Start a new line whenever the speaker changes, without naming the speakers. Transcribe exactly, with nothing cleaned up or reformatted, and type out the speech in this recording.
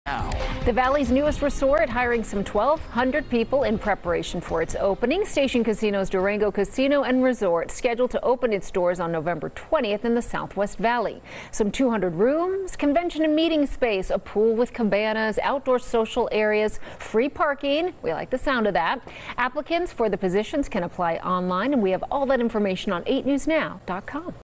Now.
The Valley's newest resort hiring some twelve hundred people in preparation for its opening. Station Casino's Durango Casino and Resort scheduled to open its doors on November twentieth in the Southwest Valley. Some two hundred rooms, convention and meeting space, a pool with cabanas, outdoor social areas, free parking. We like the sound of that. Applicants for the positions can apply online, and we have all that information on eight news now dot com.